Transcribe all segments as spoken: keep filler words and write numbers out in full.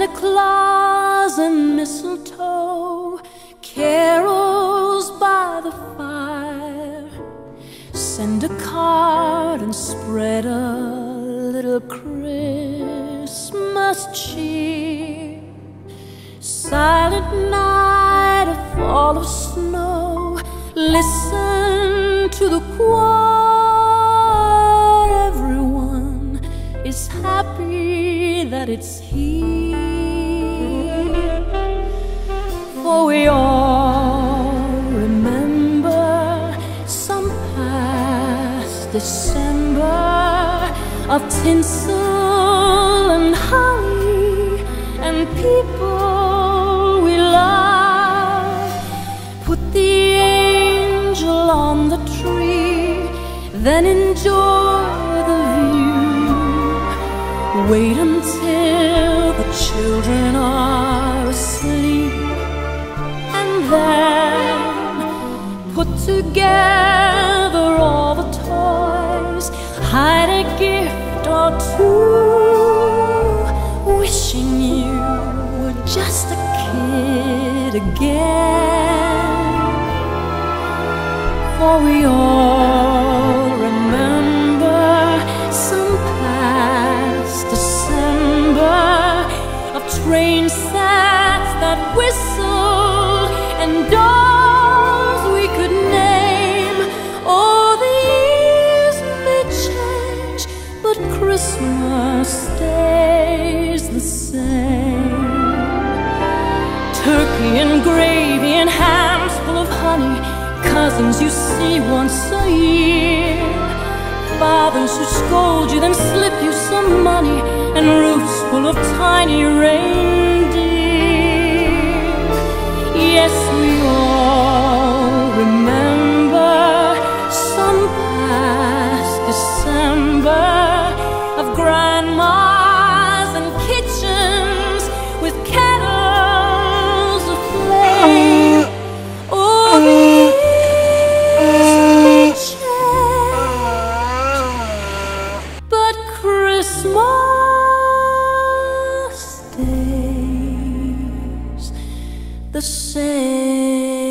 Santa Claus and mistletoe, carols by the fire. Send a card and spread a little Christmas cheer. Silent night, a fall of snow, listen to the choir. Everyone is happy that it's here, for we all remember some past December of tinsel and holly and people we love. Put the angel on the tree, then enjoy the view. Wait until the children are asleep, and then put together all the toys, hide a gift or two, wishing you were just a kid again. For we all remember some past December of train sets that whistled and doors we could name. Oh, the years may change, but Christmas stays the same. Turkey and gravy and hams full of honey, cousins you see once a year, fathers who scold you then slip you some money, and roofs full of tiny reindeer. Yes, we all remember some past December of grandmas and kitchens with kettles aflame. Oh, the years change, but Christmas stays the same.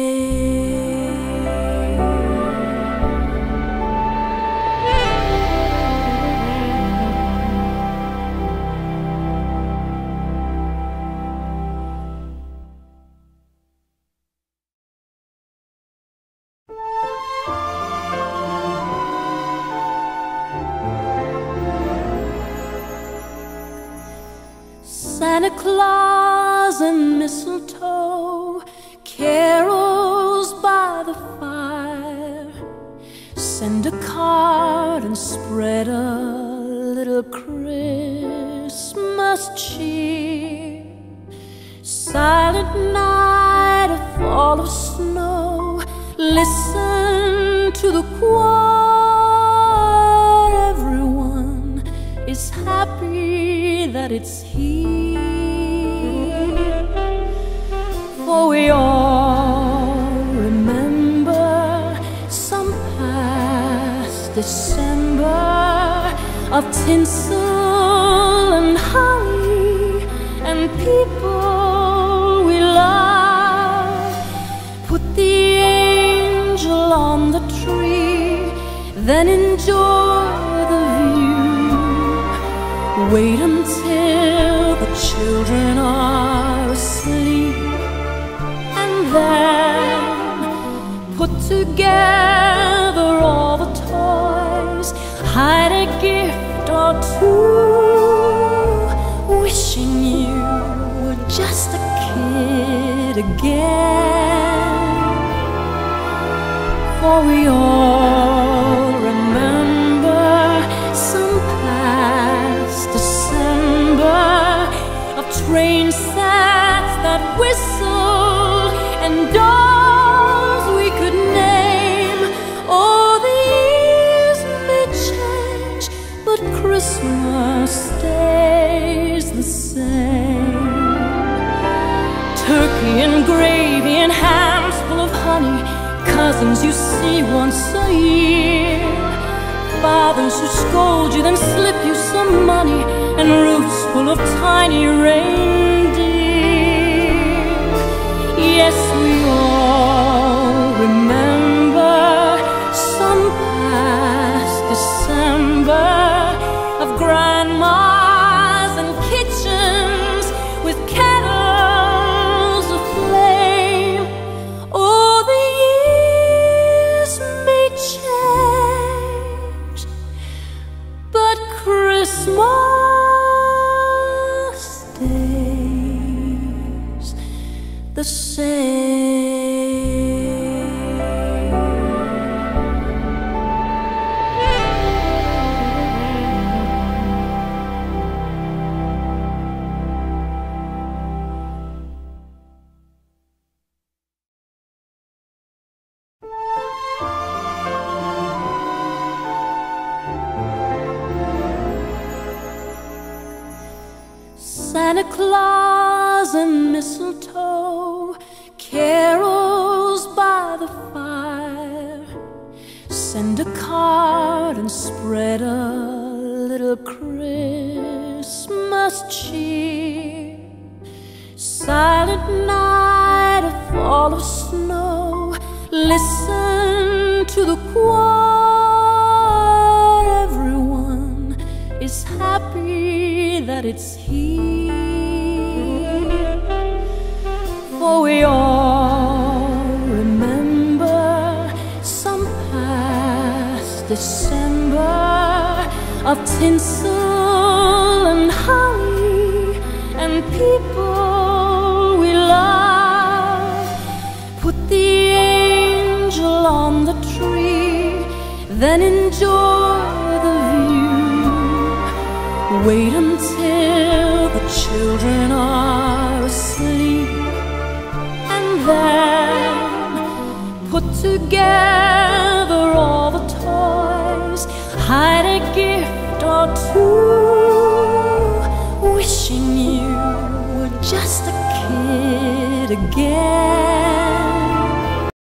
Santa Claus and mistletoe, carols by the fire. Send a card and spread a little Christmas cheer. Silent night, a fall of snow, listen to the choir. Everyone is happy that it's here, for we all remember some past December of tinsel and holly and people we love. Put the angel on the tree, then enjoy the view. Wait until the children are asleep, and then put together all the toys, hide a gift or two, wishing you were just a kid again. For we all remember some past December of train sets that whistled and doors we could name. Oh, the years may change, but Christmas stays the same. Turkey and gravy and hams full of honey, cousins you see once a year, Fathers who scold you, then slip you some money, and roofs full of tiny reindeer. Yes, we all remember some past December of grandmas and kitchens with kettles aflame. Oh, the years may change, but Christmas stays the same. Santa Claus and mistletoe, carols by the fire. Send a card and spread a little Christmas cheer. Silent night, a fall of snow, listen to the choir. Everyone is happy that it's here. For we all remember some past December of tinsel and holly and people we love. Put the angel on the tree, then enjoy the view. Wait until the children are asleep, and then put together all the toys, hide a gift or two.